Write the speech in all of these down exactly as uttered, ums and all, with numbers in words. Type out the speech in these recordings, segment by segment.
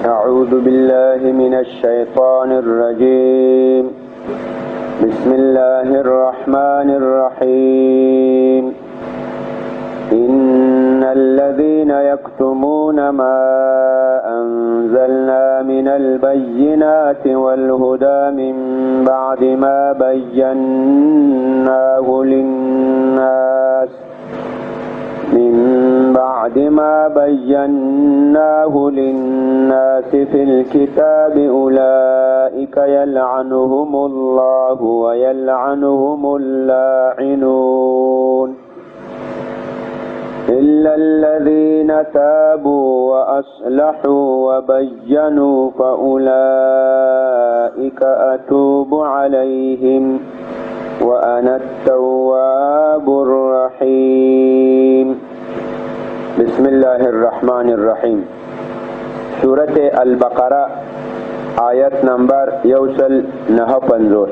أعوذ بالله من الشيطان الرجيم. بسم الله الرحمن الرحيم. إن الذين يكتمون ما أنزلنا من البينات والهدى من بعد ما بيناه للناس من بعد ما بيناه للناس في الكتاب أولئك يلعنهم الله ويلعنهم اللاعنون إلا الذين تابوا وأصلحوا وبينوا فأولئك أتوب عليهم وأنا التواب الرحيم. بسم الله الرحمن الرحيم. سورة البقرة آیت نمبر یوسل نہ پنځوس.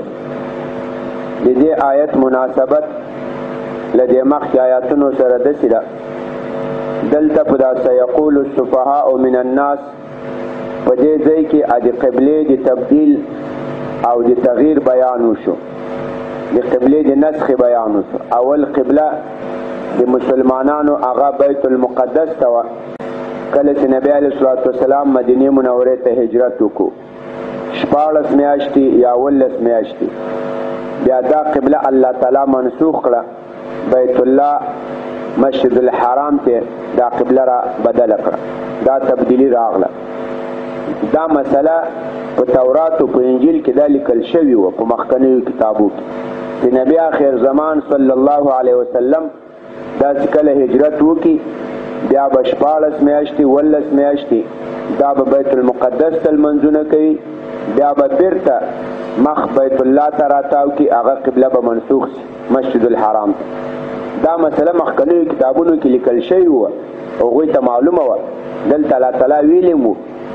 د دې آیت مناسبت لدې مخکې آیاتونو سره داسې ده. دلته په دا سيقول السفهاء من الناس په دې ځای کې د قبلې د تبدیل او د تغییر بیان وشو، د قبلې د نسخ بیان وشو. اول قبله د مسلمانانو هغه بیت المقدس ته وه کله چې نبی علیه الصلاة والسلام مدینې منورې ته هجرت وکړو، شپاړس میاشتې یا اوولس میاشتې. بیا دا قبله الله تعالی منسوخ کړه، بیت الله مسجد الحرام ته دا قبله را بدل کړه، دا تبدیلی راغله. دا مسله په تورات او په انجیل کې دا لیکل شوی و په مخکنیو کتابو کې چې نبی آخر زمان صلی الله علیه وسلم دا چې کله هجرت وکړي بیا به شپاړس میاشتې اوولس میاشتې دا به بیت المقدس ته لمنځونه کوي، بیا به بیرته مخ بیت الله ته راتاو کړي، هغه قبله به منسوخ شي مسجد الحرام ته. دا مسله مخکنیو کتابونو کې لیکل شوی و، هغوی ته معلومه وه. دلته الله تعالی ویلي وو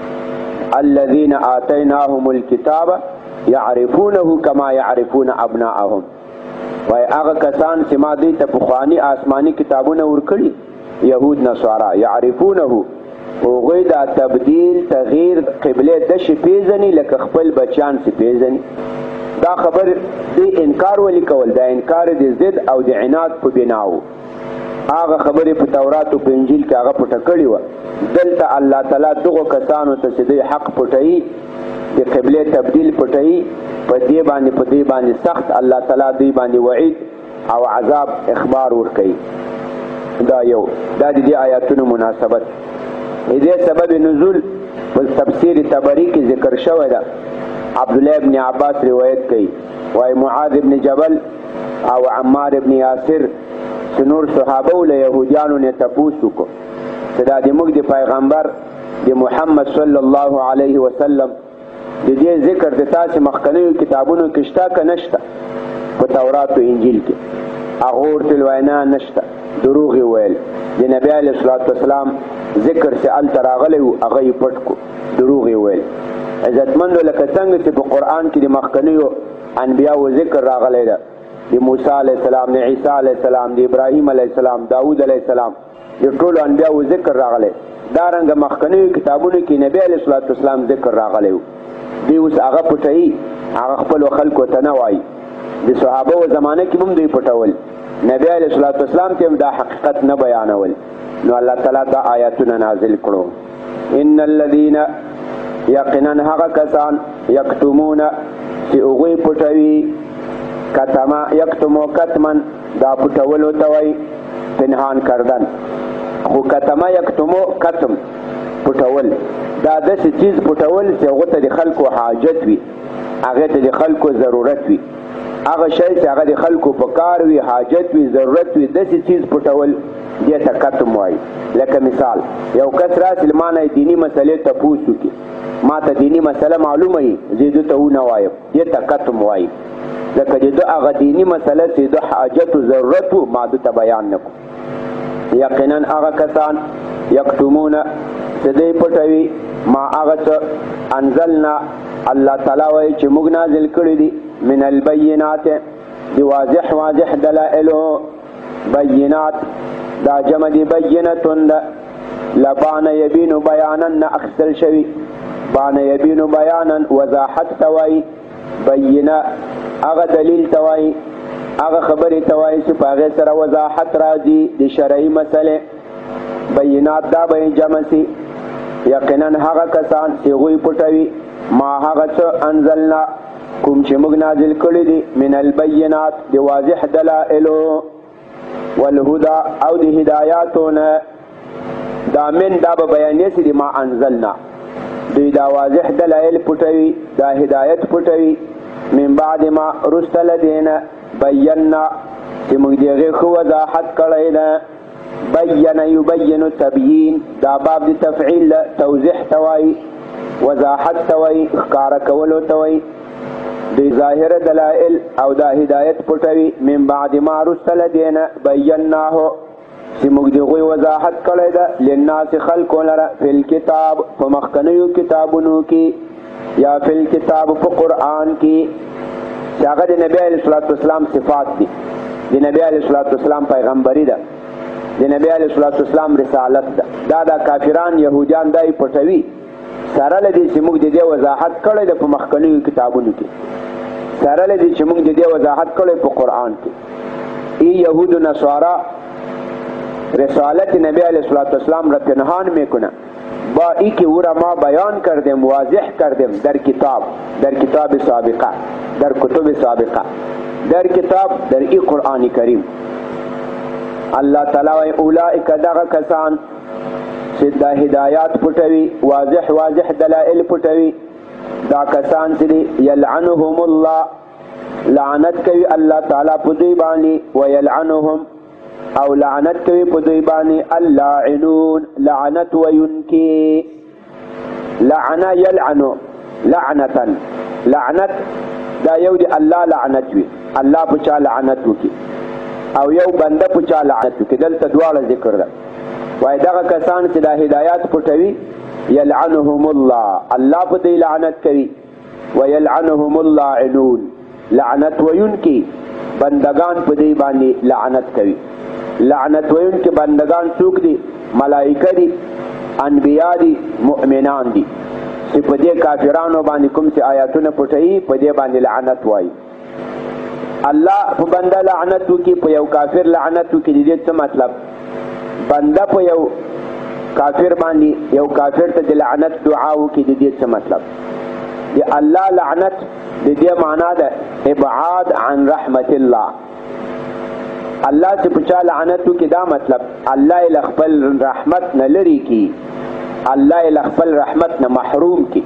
الذين آتيناهم الكتاب يعرفونه كما يعرفون ابناءهم. وای هغه کسان چې ما دوی ته پخواني آسماني کتابونه ورکړي، یهود نصارا، يعرفونه، هغوی دا تبدیل تغییر قبله داسې پیژني لکه خپل بچیان چې پیژني. دا خبر دی انکار ولی کول، دا انکار د ضد او د عناد په بناو. هغه خبرې په تورات او په انجیل کې هغه پټه کړې وه. دلته الله تعالی دغو کسانو ته چې دوی حق پټوي، د قبلې تبدیل پټوي، په دې باندې په دې باندې سخت الله تعالی دوی باندې وعید او عذاب اخبار ورکوي. دا یو دا د دې آیاتونو مناسبت. دې سبب نزول په تفسیر طبری کې ذکر شوی ده. عبدالله ابن عباس روایت کوي، وای معاذ ابن جبل او عمار ابن یاسر چې نور صحابه له یهودیانو نه تپوس وکړو چې دا د موږ د پیغمبر د محمد صلی الله علیه وسلم د دې ذکر د تاسې مخکنیو کتابونو کې شته که نشته؟ په تورات او انجیل کې. هغه ورته ویل نه نشته، دروغ یې ویل. د نبی علیه الصلاة والسلام ذکر چې هلته راغلی و هغه یې پټ کړو، دروغ یې ویل. عزتمندو لکه څنګه چې په قرآن کې د مخکنیو انبیاو ذکر راغلی ده، د موسی علیه السلام، د عیسی علیه السلام، د ابراهیم علیه السلام، داود علیه السلام، د ټولو انبیاو ذکر راغلی. دارنګه مخکنیو کتابونو کې نبی علیه الصلاة والسلام ذکر راغلی و. دوی اوس هغه پټوي، هغه خپلو خلکو ته نه وایي. د صحابو زمانه کې هم دوی پټول، نبی علیه الصلاة والسلام ته هم دا حقیقت نه بیانول. نو الله تعالی دا آیاتونه نازل کړو. ان الذین، یقینا هغه کسان، یکتمون چې هغوی پټوي، کتما یکتمو کتمن دا پټولو ته وایي پنهان کردن، خو کتما یکتمو کتم پټول دا داسې چیز پټول چې هغو ته د خلکو حاجت وي، هغې ته د خلکو ضرورت وي، هغه شی چې هغه د خلکو په کار وي، حاجت وي، ضرورت وي، داسې چیز پټول دې ته کتم وایي. لکه مثال یو کس راسي له ما نه دیني مسلې تپوس وکړي، ما ته دیني مسله معلومه وي، زه دې ته ونه وایم، دې ته کتم وایي. ځکه د ده هغه دیني مسله چې د حاجت و ضرورت و ما ده ته بیان نه کړو. یقینا هغه کسان یکتمونه چې دوی پټوي ما هغه څه انزلنا الله تعالی وایي چې موږ نازل کړي دي من البینات، د واضح واضح دلائلو. بینات دا جمع دی بینتون دا لبان یبینو بیانن اخسل شوی بان یبینو بیانا وضاحت توای بینه هغه دلیل توای هغه خبرې توای چې په هغې سره وضاحت راځي د شرعي مسلې بینات دا به جمع سي یقینا هغه کسان چې هغوی پټوي ما هغه څه انزلنا کوم چې موږ نازل کړي دي من البینات د واضح دلائلو والهدى او د هدایاتو نه دا من دا به بیانې سي د ما انزلنا دوی دا واضح دلائل پټوي دا هدایت پټوي من بعد ما رسل دینا بینا چې موږ د هغې ښه وضاحت کړی ده بین یبین تبیین دا باب د تفعیل توضیح توای وضاحت توای ښکاره کولو توای د ظاهر دلائل او دا هدایت پټوي من بعد ما رسل دینا بیناه چې موږ د هغوی وضاحت کړی ده للناس خلکو لره فی الکتاب په مخکنیو کتابونو کې یا فی الکتاب په قرآن کې چې هغه د نبی علیه الصلاة والسلام صفات دي د نبی علیه الصلاة والسلام پیغمبري ده د نبی علیه الصلاة والسلام رسالت ده دا د کافران یهودیان دای پټوي سره له دې چې موږ د دې وضاحت کړی ده په مخکنیو کتابونو کې سره له دې چې موږ د دې وضاحت کړی په قرآن کې ای یهود و نصارا رسالت نبی علیه الصلاة والسلام را پنهان میکنه با ای که او را ما بیان کردیم واضح کردیم در کتاب در کتاب سابقه در کتب سابقه در کتاب در ای قرآن کریم الله تعالی و اولئک دغه کسان چې دا هدایات پټوي واضح واضح دلائل پټوي دا کسان چې یلعنهم الله لعنت کوي الله تعالی په دوی باندې ویلعنهم او لعنت کوي په دوی باندې اللاعنون لعنت وینکی لعن یلعن لعنتا لعنت دا یو دی الله لعنت وي الله په چا لعنت وکي او یو بنده په چا لعنت وکي دلته دواړه ذکر ده وای دغه کسان چې دا هدایات پټوي یلعنهم الله الله په دوی لعنت کوي ویلعنهم اللاعنون لعنت وینکی بندگان په دوی باندې لعنت کوي لعنت وینکی بندگان څوک دي ملائکه دي انبیاء دي مؤمنان دي چې په دې کافرانو باندې کوم چې آیاتونه پټوي په دې باندې لعنت وایي الله په بنده لعنت وکي په یو کافر لعنت وکي د دې څه مطلب بنده په یو کافر باندې یو کافر ته د لعنت دعا وکي د دې څه مطلب د الله لعنت د دې معنا ده ابعاد عن رحمت الله الله چې په چا لعنت وکي دا مطلب الله یې خپل رحمت نه لري کی الله یې خپل رحمت نه محروم کی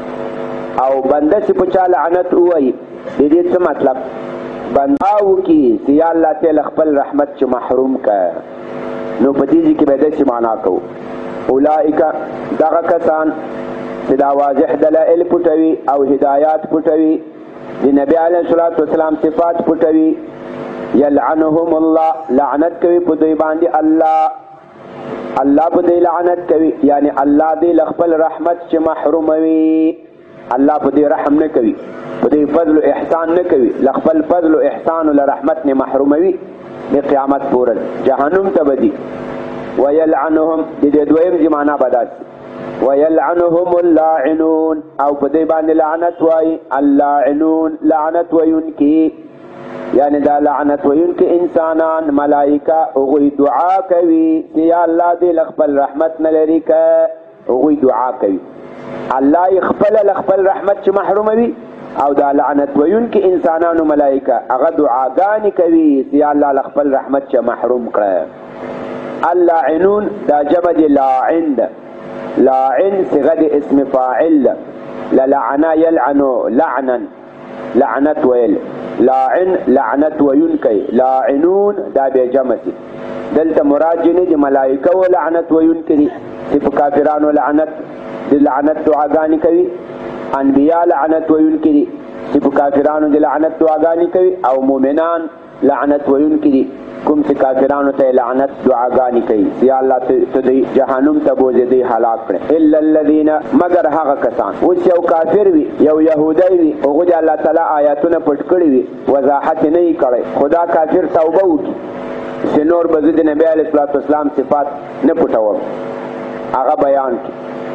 او بنده چې په چا لعنت وایي د دې څه مطلب بنده وکي چې یا الله تعالی خپل رحمت چې محروم کړه نو په دې کې به داسې معنا کوو اولئک دغه کسان چې دا واضح دلائل پټوي او هدایات پټوي د نبی علیه الصلاة والسلام صفات پټوي یلعنهم الله لعنت کوي په دوی باندې الله الله په دوی لعنت کوي یعنی الله دې خپل رحمت چې محروموي الله په دې رحم نه کوي په دې فضل او احسان نه کوي خپل فضل او احسان او رحمت نه محروموي د قیامت پورې جهنم ته بدی ويلعنهم دې دویم دې معنا بدات ويلعنهم اللاعنون او په دې باندې لعنت وای اللاعنون لعنت وینکی یعنی دا لعنت وینکی انسانان ملائکه او دعا کوي چې یا الله دې خپل رحمت نه لري که او دعا کوي الله خپل خپل رحمت چې محروموي او دا لعنت وینکی انسانان او ملائکه هغه دعاګانې کوي چې یا الله خپل رحمت چې محروم کړي اللاعنون دا جمع دی لاعن لاعن صيغه اسم فاعل للعن يلعن لعنا لعنت ويل لاعن لعنت وينكي لاعنون دا به جمع دي دلته مراد جن دي ملائکه و لعنت وينكي دي په کافرانو لعنت دي لعنت دعاګانې کوي انبیاء لعنت وينكي دي په کافرانو دي لعنت دعاګانې کوي او مؤمنان لعنت وينكي دي کوم چې کافرانو ته لعنت دعاګانې کوي یا الله ته دې جهنم ته بوځي دې هلاک کړي الا الذين مگر هغه کسان او چې یو کافر وي یو يهودي وي او د الله تعالی آیاتونه پټ کړی وي وضاحت نه یې کړی خدا کافر توبه وکړي چې نور به د نبی علیه الصلاة والسلام صفات نه پټوم هغه بیان کړي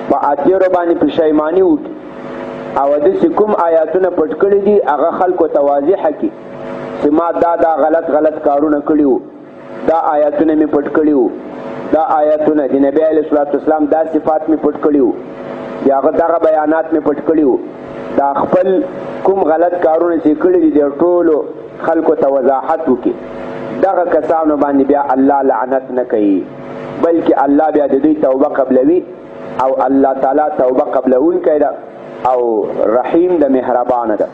په اتیرو باندې پښیماني وکړي او داسې کوم آیاتونه پټ کړي دي هغه خلکو ته واضح کړي چې ما دا دا غلط غلط کارونه کړي وو، دا آیاتونه مې پټ کړي وو، دا آیاتونه د نبی علیه الصلاۃ والسلام دا صفات مې پټ کړي وو، د هغه دغه بیانات مې پټ کړي وو. دا خپل کوم غلط کارونه چې کړي دي د ټولو خلکو ته وضاحت وکړي. دغه کسانو باندې بیا الله لعنت نه کوي، بلکې الله بیا د دوی توبه قبلوي او الله تعالی توبه قبلونکی ده او رحیم د مهربانه ده.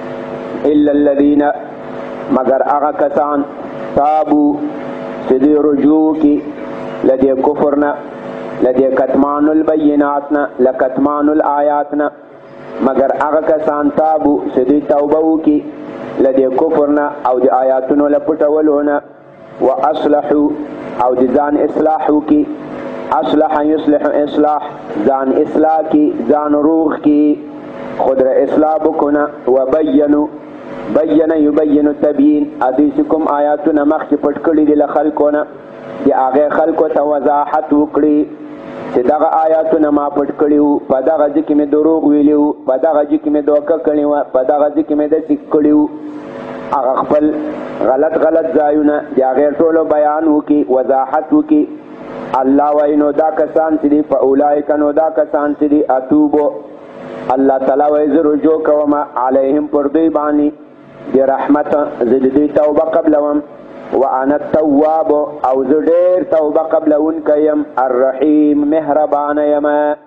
الا الذین مگر هغه کسان تابو چې دوی رجوع کی لدې کفر نه، لدې کتمان البینات نه، لکتمان الآیات نه، مگر هغه کسان تابو چې دوی توبه وکي لدې کفر نه او د آیاتونو له پټولو نه، واصلحوا او د ځان اصلاح وکي. اصلح یصلح اصلاح، ځان اصلاح کی، ځان روغ کی، خود را اصلاح بکنه. وبینوا بین یبین تبیین، حدیث کوم آیاتونه مخکې پټ کړي دي له خلکو نه د هغې خلکو ته وضاحت وکړي چې دغه آیاتونه ما پټ کړي وو، په دغه ځای کې مې دروغ ویلي وو، په دغه ځای کې مې دوکه کړې وه، په دغه ځای کې مې داسې کړي وو. هغه خپل غلط غلط ځایونه د هغې ټولو بیان وکړي، وضاحت وکړي. الله وایي نو دا کسان چې دي فاولئک، نو دا کسان چې دي اتوبو، الله تعالی وایي زه رجوع کوم علیهم پر دوی باندې د رحمت، زه د دوی توبه قبلوم. وانا التواب او زه ډېر توبه قبلونکی یم، الرحیم مهربانه یم.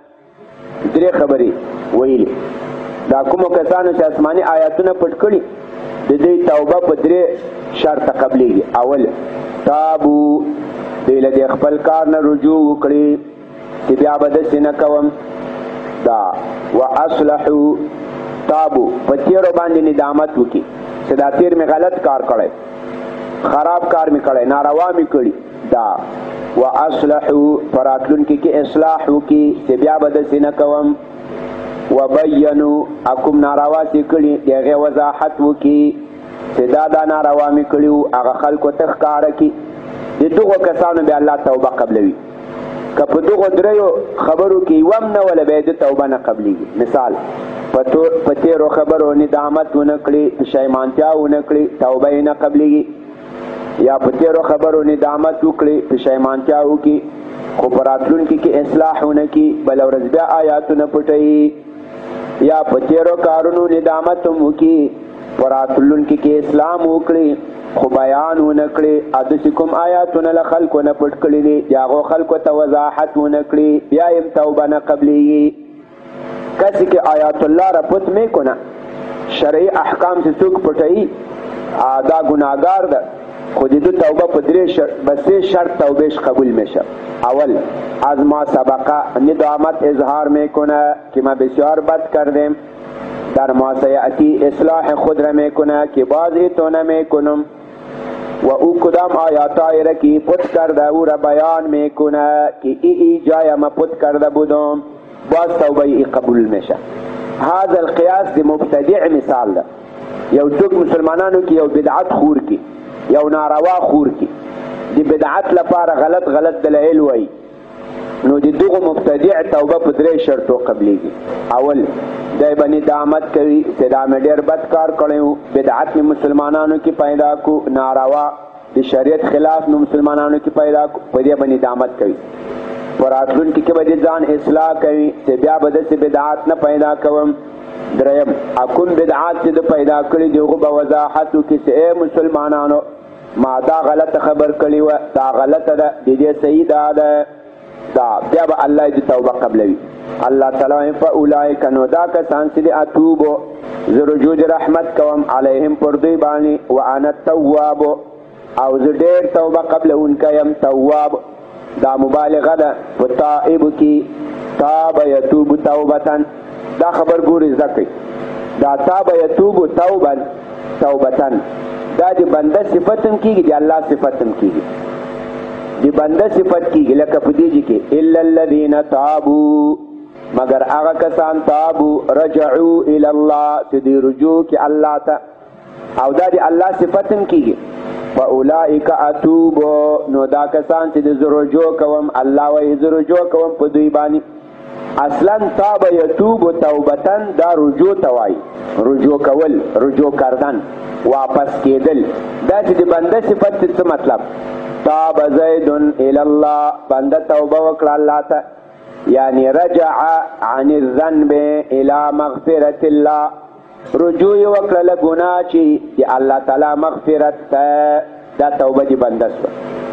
درې خبرې ویلې. دا کومو کسانو چې آسماني آیاتونه پټ کړي د دوی توبه په درې شرطه قبلیږي. اول تابو، دوی له دې خپل کار نه رجوع وکړي چې بیا به داسې نه کوم. دا واصلحوا، تابو په تیرو باندې ندامت وکړي چې دا تیر مې غلط کار کړی، خراب کار مې کړی، ناروا مې کړي. دا واصلحوا په راتلونکي کې اصلاح وکړي چې بیا به داسې نه کوم. وبینوا کوم ناروا چې کړي د هغې وضاحت وکړي چې دا دا ناروا مې کړي وو، هغه خلکو ته ښکاره کړي. د دغو کسانو بیا الله توبه قبلوي. که په دغو دریو خبرو کې یوه هم نه وله بیا د توبه نه قبلیږي. مثال په تیرو خبرو ندامت ونه کړي، پښیمانتیا ونه کړي، توبه یې نه قبلیږي. یا په تیرو خبرو ندامت وکړي، پښیمانتیا وکړي، خو په راتلونکي کې اصلاح ونه کړي، بله ورځ بیا آیاتونه پټوي. یا په تیرو کارونو ندامت هم وکړي، په راتلونکي کې اسلام وکړي، خو بیان ونه کړي، داسې کوم آیاتونه له خلکو نه پټ کړي دي د هغو خلکو ته وضاحت ونه کړي، بیا یم توبه نه قبلیږي. کسی که آیات الله را پټ می کنه، شرعي احکام چې څوک پټوي دا گناهګار ده. خو د دو توبه په درې بسې شرط توبهش قبول میشه. اول از ما سبقه ندامت اظهار میکنه که من بسیار بد کردم، در ما سیأتی اصلاح خود را میکنه که بازی تو نمیکنم، و او کدام آیاتای را که پت کرده او را بیان میکنه که ای ای جای ما پت کرده بودم، باز توبه ای قبول میشه. هذا القیاس دی مبتدع مثال ده. یو څوک مسلمانانو کې یو بدعت خور کی، یو ناروا خور کی، دی بدعت لپاره غلط غلط دلایل وایي، نو د دغو مبتدع توبه په درې شرطو قبلیږي. اول دی به ندامت کوي چې دا مې ډېر بد کار کړی و، بدعت مې مسلمانانو کې پیدا کو، ناروا د شریعت خلاف مې مسلمانانو کې پیدا کو، په دې به ندامت کوي. په راتلونکي کې به د ځان اصلاح کوي چې بیا به داسې بدعات نه پیدا کوم. دریم کوم بدعات چې د پیدا کړي دي هغو به وضاحت وکړي چې ای مسلمانانو ما دا غلطه خبر کړې وه، دا غلطه ده، د دې صحیح دا ده، دا بیا به الله دې توبه قبلوي. الله تعالی فاولئک، نو دا کسان چې دي اتوبو زه رجوع د رحمت کوم علیهم پر دوی باندې، وانا التواب او زه ډېر توبه قبلونکی یم. تواب دا مبالغه ده په تائب کې، تاب یتوب توبتن، دا خبر ګوري زده کړئ. دا تاب یتوب توبن توبتن دا د بنده صفت هم کېږي، د الله صفت هم کېږي. د بنده صفت کېږي لکه په دې کې الا الذین تابوا، مگر هغه کسان تابو رجعوا الی الله چې دوی رجوع کې الله ته، او دا د الله صفت هم کېږي. فاولئک اتوب، نو دا کسان چې د رجوع کوم، الله وایي زه رجوع کوم په دوی باندې. اصلا تاب یتوب توبتن دا رجوع توای، رجوع کول، رجوع کردن، واپس کېدل. دا چې د بنده صفت څه مطلب؟ تاب زید الی الله، بنده توبه وکړه الله ته، یعنی رجع عن الذنب الى مغفرت الله، رجوع وکړه له ګناه چې د الله تعالی مغفرت ته، دا توبه دی بنده سوه.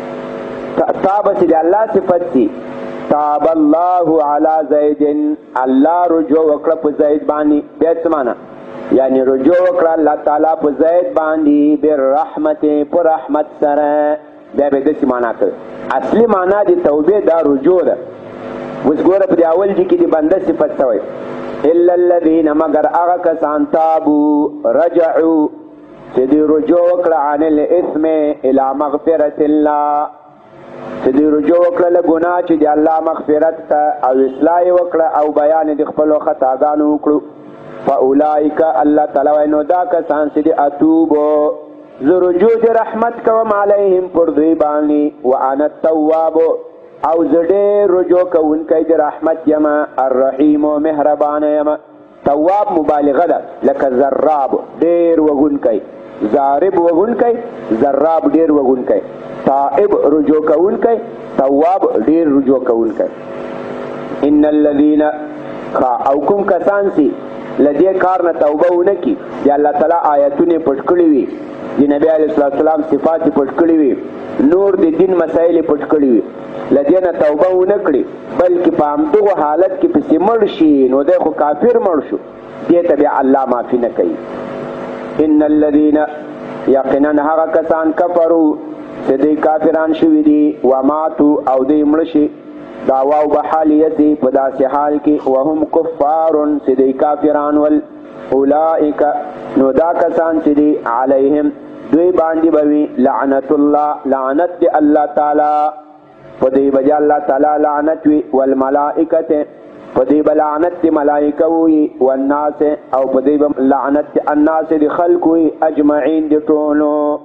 تاب چې د الله صفت دی، تاب الله علی زید، الله رجوع وکړه په زید باندې. بیا څه معنا؟ یعنی رجوع وکړه الله تعالی په زید باندې بالرحمت، په رحمت سره. بیا به داسې معنا کړ. اصلي معنا د توبې دا رجوع ده. اوس ګوره په دې اول دي کې د بنده صفت څه وایي؟ الا الذین، مگر هغه کسان تابو رجعوا چې دوی رجوع وکړه عن الاثم الى مغفرت الله، چې دوی رجوع وکړه له ګناه چې د الله مغفرت ته، او اصلاح وکړه او بیان د خپلو خطاګانو وکړو. فاولئک، الله تعالی وایي نو دا کسان چې دي اتوبو، زه رجوع د رحمت کوم علیهم پر دوی باندې، وانا التواب، او زه ډېر رجوع کوونکی د رحمت یم، الرحیم مهربانه یم. تواب مبالغه ده، لکه ضراب ډېر وهونکی، ضارب وهونکی، ضراب ډېر وهونکی، تائب رجوع کوونکی، تواب ډېر رجوع کوونکی. ان الذین، او کوم کسان سي لدې کار نه توبه ونه کړي، د الله تعالی آیتونه پټ کړي وي، د نبی علیه الصلاۃ والسلام صفات پټ کړي وي، نور د دین مسائل پټ کړي وي، لدې نه توبه ونه کړي، بلکې په همدغه حالت کې پسې مړ شي، نو دی خو کافر مړ شو، دې ته بیا الله معافي نه کوي. ان الذین، یقینا هغه کسان کفروا چې دوی کافران شوي دي، وماتوا، او دوی مړه شي، دا واو به حالیه په داسې حال کې، وهم کفار، چې دوی کافران ول، اولئک، نو دا کسان چې دي علیهم، دوی باندې به وي لعنت الله، لعنت دی الله تعالی، په دوی به الله تعالی لعنت وي، والملائکة، په دوی به لعنت دی ملائکه وي، والناس، او په دوی به لعنت دی الناس دی خلق وي، اجمعین دی ټولو.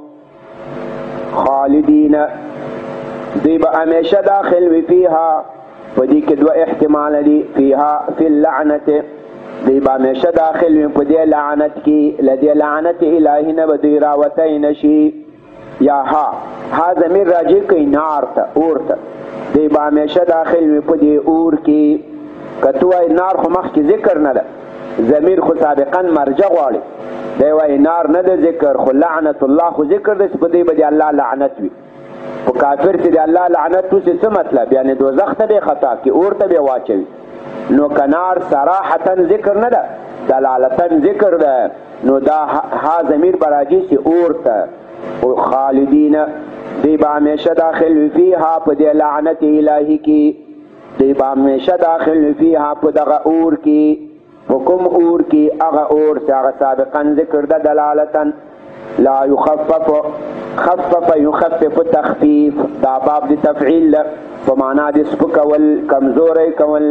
خالدین، دوی به همیشه داخل وي، فیها، په دې کې دوه احتمال دي، فیها فی اللعنت، دوی به همیشه داخل وي په دې لعنت کې، لدې لعنت الهی نه به دوی راوتی نشي. یا ها ها ضمیر راجع کوي نار ته، اور ته، دوی به همیشه داخل وي په دې اور کې. که تو وایي نار خو مخکې ذکر نه ده، ضمیر خو سابقا مرجع غواړي، دی وایي نار نه ده ذکر، خو لعنت الله خو ذکر ده، چې په دوی به د الله لعنت وي. په کافر چې د الله لعنت وسي څه مطلب؟ یعنی دوزخ ته به خطا کې، اور ته به واچوي. نو کنار صراحتا ذکر نه ده، دلالتا ذکر ده، نو دا ها ضمیر براجي سي اور ته. او خالدین، دی به همیشه داخل وي فیها، په دې لعنت الهی کې، دی به همیشه داخل وي فیها، په دغه اور کې. په کوم اور کې؟ هغه اور چې هغه سابقا ذکر ده دلالتا. لا يخفف، خفف يخفف تخفیف، دا باب دی تفعیل په معنا د سپکول، کمزوری کول.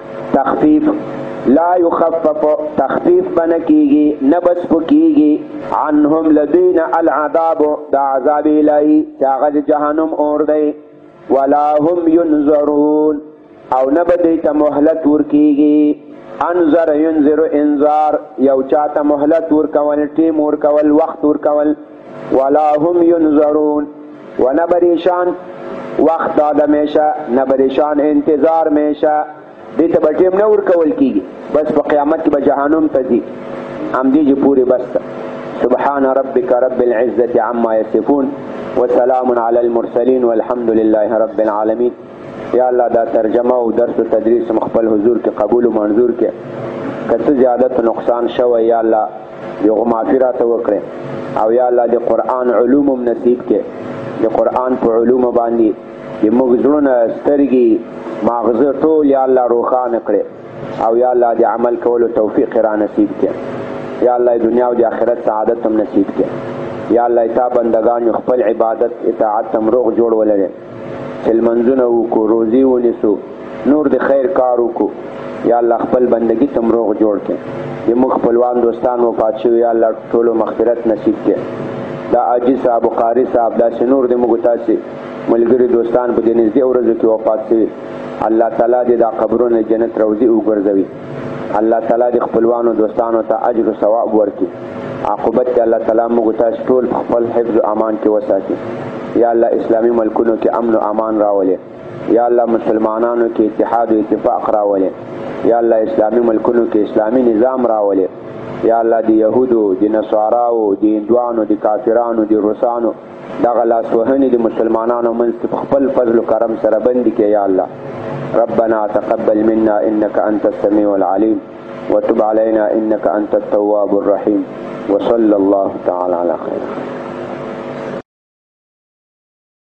تخفیف، لا يخفف، تخفیف بنه کیږي، نه بس پکیږي، عنهم لدین العذاب، دا عذاب الهی چې هغه د جهنم اور دی. ولا هم ينظرون، او نه به دوی ته مهلت ورکیږي. انظر ينظر انذار، یو چاته مهلت ورکول، ټیم ورکول، وخت ورکول. ولا هم ينظرون، و نه پریشان وخت دا همیشه، نه پریشان انتظار همیشه، دې ته به ټیم نه ورکول کیږي، بس په قیامت کې به جهنم ته ځي. همدې چې پورې بس. سبحان ربك رب العزة عما يصفون، وسلام على المرسلين، والحمد لله رب العالمين. یا الله دا ترجمه او درس او تدریس مخبل حضور کې قبول او منظور کې، کته زیادت نقصان شوی یا الله یو معافرت وکړي، او یا الله د قرآن علوم نصیب کې، د قرآن په علوم باندې د موږ زړونه سترګې ماغزه ټول یا الله روښانه کړي، او یا الله د عمل کولو توفیق را نصیب کړي. یا الله دنیا او د آخرت سعادت هم نصیب کړي. یا الله تا بندگان خپل عبادت اطاعت هم روغ جوړ ولري، چې منځونه وکړو، روزي ونیسو، نور د خیر کار وکړو. یا الله خپل بندگی تم روغ جوړ کړي. د موږ خپلوان دوستان وفات شوي یا الله ټولو مغفرت نصیب کړي. دا عاجز صاحب قاری صاحب دا شنور دې موږ تاسو ملګری دوستان په دې نږدې ورځو کې وفات شوي الله تعالی دې دا قبرونه جنت روضي وګرځوي الله تعالی دې خپلوانو دوستانو ته اجر او ثواب ورکړي عاقبت دې الله تعالی موږ تاسو ټول خپل حفظ او امان کې وساتي یا الله اسلامي ملکونو کې امن او امان راولې یا الله مسلمانانو کې اتحاد او اتفاق راولې یا الله اسلامي ملکونو کې اسلامي نظام راولې یا الله د يهودو د نصاراو د هندوانو د کافرانو د روسانو دغه لاسوهنې د مسلمانانو منځ کې په خپل فضل و کرم سره بندي کړې یا الله ربنا تقبل منا انك انت السميع العليم وتب علينا انك انت التواب الرحيم وصلى الله تعالى على خير